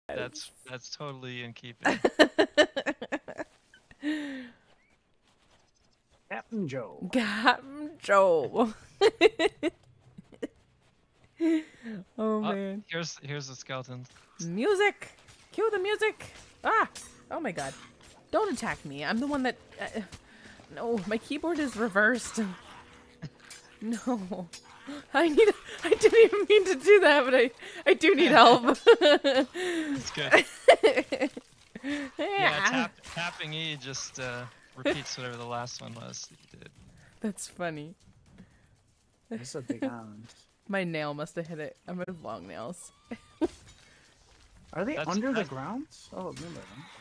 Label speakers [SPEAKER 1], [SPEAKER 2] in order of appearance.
[SPEAKER 1] That's totally in keeping.
[SPEAKER 2] Captain Joe.
[SPEAKER 3] Captain Joe. Oh man.
[SPEAKER 1] Here's the skeleton.
[SPEAKER 3] Music. Cue the music. Ah. Oh my god. Don't attack me. I'm the one that. No, my keyboard is reversed. No. I didn't even mean to do that, but I do need help.
[SPEAKER 1] It's good. Yeah, tapping E just repeats whatever the last one was that you did.
[SPEAKER 3] That's funny.
[SPEAKER 2] This is a big island.
[SPEAKER 3] My nail must have hit it. I'm gonna have long nails.
[SPEAKER 2] Are they under the ground? Oh, remember them.